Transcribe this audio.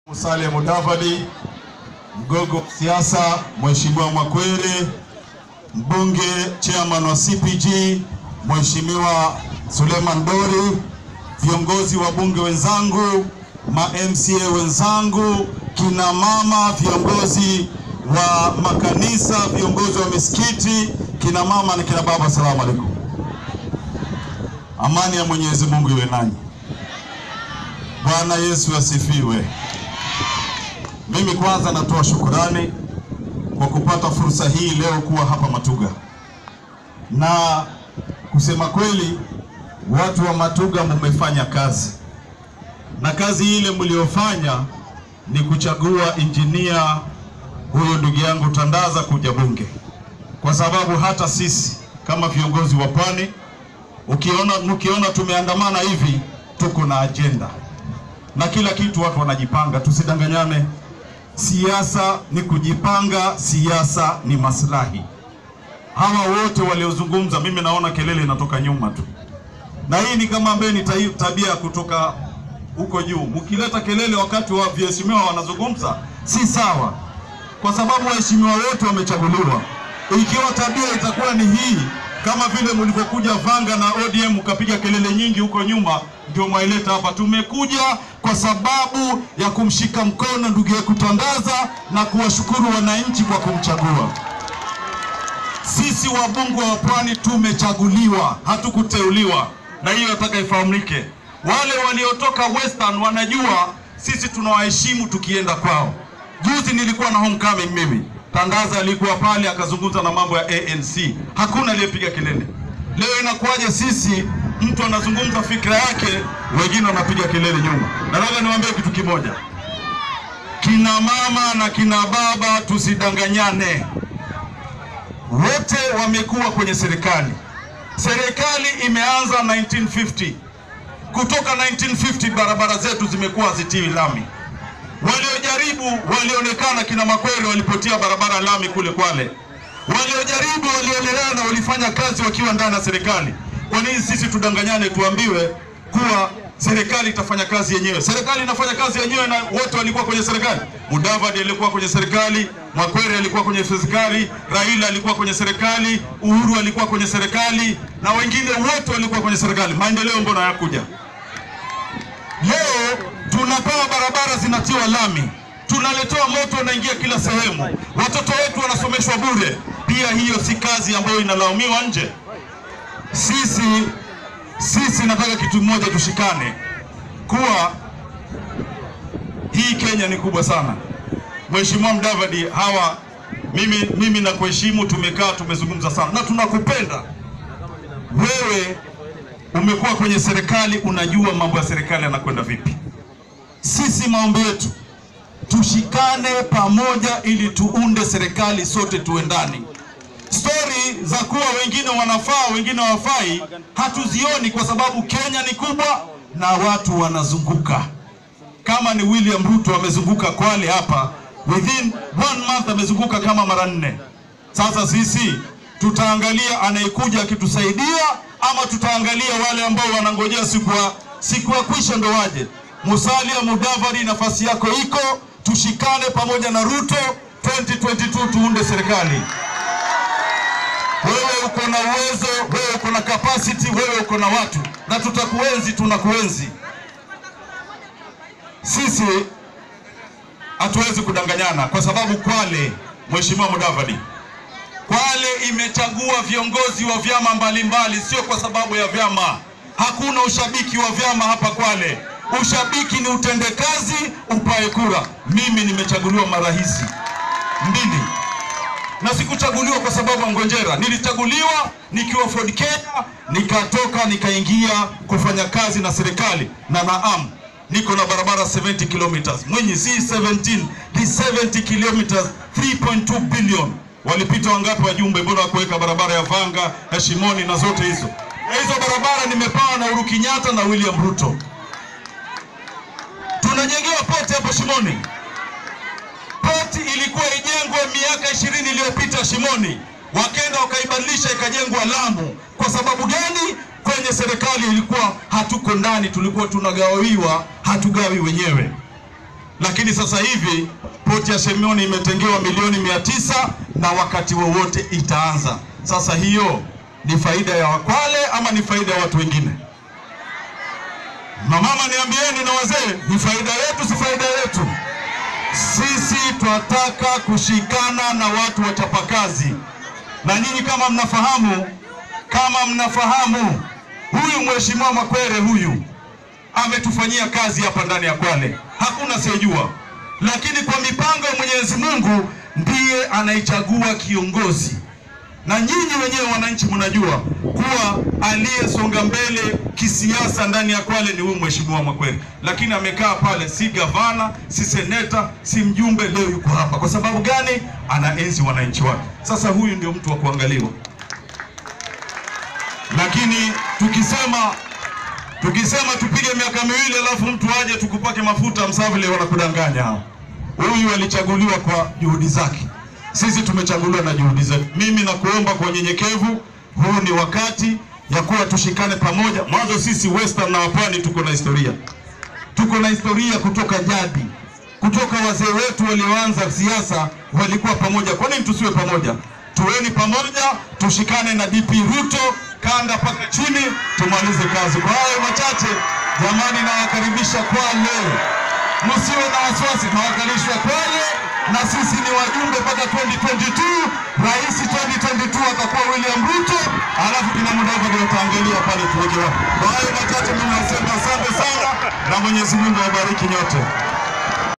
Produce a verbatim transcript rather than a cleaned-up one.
Musalia Mudavadi, mgogo siasa, Mheshimiwa Mwakwere, mbunge chairman wa C P G, Mheshimiwa Suleiman Dori, viongozi wa bunge wenzangu, ma M C A wenzangu, kina mama, viongozi wa makanisa, viongozi wa misikiti, kina mama na kina baba, asalamu alaykum. Amani ya Mwenyezi Mungu iwe nanyi. Bwana Yesu asifiwe. Mimi kwanza natoa shukrani kwa kupata fursa hii leo kuwa hapa Matuga. Na kusema kweli, watu wa Matuga mmefanya kazi. Na kazi ile mliofanya ni kuchagua injinia huyo ndugu yangu Tandaza kuja bunge. Kwa sababu hata sisi kama viongozi wa Pwani, ukiona mkiona tumeandamana hivi, tuko na agenda. Na kila kitu watu wanajipanga, tusidanganyane. Siasa ni kujipanga, siasa ni maslahi. Hawa wote waliozungumza, mimi naona kelele inatoka nyuma tu. Na hii ni kama ambaye ni tabia kutoka huko juu. Mkileta kelele wakati wa waheshimiwa wanazungumza, si sawa. Kwa sababu waheshimiwa wote wamechaguliwa. Ikiwa tabia itakuwa ni hii, kama vile mlivyokuja Vanga na O D M ukapiga kelele nyingi huko nyuma, ndio mwaileta hapa. Tumekuja kwa sababu ya kumshika mkono ndugu yetu Tandaza na kuwashukuru wananchi kwa kumchagua. Sisi wabunge wa Pwani tumechaguliwa, hatukuteuliwa, na hiyo nataka ifahamike. Wale waliotoka Western wanajua sisi tunawaheshimu tukienda kwao. Juzi nilikuwa na homecoming mimi. Tandaza alikuwa pale akazungumza na mambo ya A N C. Hakuna aliyepiga kelele. Leo inakuwaje sisi mtu anazungumza fikra yake, wengine wanapiga kelele nyuma? Nataka niwaambie kitu kimoja. Kina mama na kina baba tusidanganyane. Wote wamekuwa kwenye serikali. Serikali imeanza nineteen fifty. Kutoka nineteen fifty barabara zetu zimekuwa hazitiwi lami. Waliojaribu walionekana, kina Mwakwere walipotia barabara lami kule Kwale. Waliojaribu walionekana walifanya kazi wakiwa ndani ya serikali. Kwa nini sisi tudanganyane tuambiwe kuwa serikali itafanya kazi yenyewe? Serikali inafanya kazi yenyewe na wote walikuwa kwenye serikali. Mudavadi alikuwa kwenye serikali, Mwakwere alikuwa kwenye serikali, Raila alikuwa kwenye serikali, Uhuru alikuwa kwenye serikali, na wengine wote walikuwa kwenye serikali. Maendeleo mbona hayakuja? Leo tunapewa barabara zinatiwa lami, tunaletewa moto unaingia kila sehemu, watoto wetu wanasomeshwa bure. Pia hiyo si kazi ambayo inalaumiwa nje. Sisi sisi nataka kitu mmoja, tushikane kuwa hii Kenya ni kubwa sana. Mheshimiwa Mudavadi, hawa mimi mimi na kuheshimu, tumekaa tumezungumza sana na tunakupenda. Wewe umekuwa kwenye serikali, unajua mambo ya serikali yanakwenda vipi. Sisi maombi yetu tushikane pamoja ili tuunde serikali, sote tuendani. Story za kuwa wengine wanafaa wengine hawafai hatuzioni, kwa sababu Kenya ni kubwa na watu wanazunguka. Kama ni William Ruto amezunguka Kwale hapa, within one month amezunguka kama mara nne. Sasa sisi tutaangalia anayekuja akitusaidia, ama tutaangalia wale ambao wanangojea siku ya siku ya kwisha ndo waje. Musalia Mudavadi, nafasi yako iko, tushikane pamoja na Ruto twenty twenty-two tuunde serikali. Wewe uko na uwezo, wewe uko na capacity, wewe uko na watu, na tutakuenzi, tunakuenzi. Sisi hatuwezi kudanganyana, kwa sababu Kwale, Mheshimiwa Mudavadi, Kwale imechagua viongozi wa vyama mbalimbali, sio kwa sababu ya vyama. Hakuna ushabiki wa vyama hapa Kwale. Ushabiki ni utendekazi, upae kura. Mimi nimechaguliwa mara hizi mbili, na sikuchaguliwa kwa sababu ya ngonjera. Nilichaguliwa nikiwa Ford Kenya, nikatoka nikaingia kufanya kazi na serikali, na naam, niko na barabara seventy kilometers. Mwenye si seventeen, ni seventy kilometers, three point two billion. Walipita wangapi wajumbe mbona kuweka barabara ya Vanga, ya Shimoni na zote hizo? Na hizo barabara nimepawa na Uhuru Kenyatta na William Ruto. Tunajengewa poti hapo Shimoni. Poti ilikuwa ijengwe miaka ishirini iliyopita Shimoni. Wakaenda wakaibadilisha ikajengwa Lamu. Kwa sababu gani? Kwenye serikali ilikuwa hatuko ndani, tulikuwa tunagawiwa, hatugawi wenyewe. lakini sasa hivi poti ya Shimoni imetengewa milioni mia tisa na wakati wowote itaanza. Sasa hiyo ni faida ya Kwale ama ni faida ya watu wengine? Mama, niambieni na wazee, ni faida yetu si faida yetu? Sisi tunataka kushikana na watu wachapakazi. Na nyinyi kama mnafahamu, kama mnafahamu huyu Mheshimiwa Makwere huyu ametufanyia kazi hapa ndani ya Kwale. Hakuna siyejua. Lakini kwa mipango ya Mwenyezi Mungu ndiye anaichagua kiongozi. Na nyinyi wenyewe wananchi mnajua kuwa aliyesonga mbele kisiasa ndani ya Kwale ni huyu Mheshimiwa Makwere. Lakini amekaa pale, si gavana, si seneta, si mjumbe, leo yuko hapa. Kwa sababu gani? Anaenzi wananchi wake. Sasa huyu ndio mtu wa kuangaliwa. Lakini tukisema tukisema tupige miaka miwili alafu mtu aje tukupake mafuta msavile, wanakudanganya hao. Huyu alichaguliwa kwa juhudi zake. Sisi tumechaguliwa na juhudi zetu. Mimi nakuomba kwa unyenyekevu, huu ni wakati ya kuwa tushikane pamoja. Mwanzo sisi Western na Wapwani tuko na historia. Tuko na historia kutoka jadi. Kutoka wazee wetu walioanza siasa walikuwa pamoja. Kwa nini tusiwe pamoja? Tuweni pamoja, tushikane na D P Ruto kanda paka chini, tumalize kazi. Kwa hayo machache, jamani, nawakaribisha Kwale. Msiwe na wasiwasi, nawakaribisha Kwale. Na sisi ni wajumbe mpaka twenty twenty-two, rais twenty twenty-two atakuwa William Ruto, alafu kina muda hapo tutaangalia pale tuweke wapi. Kwa hayo machache mimi nasema asante sana na Mwenyezi Mungu awabariki nyote.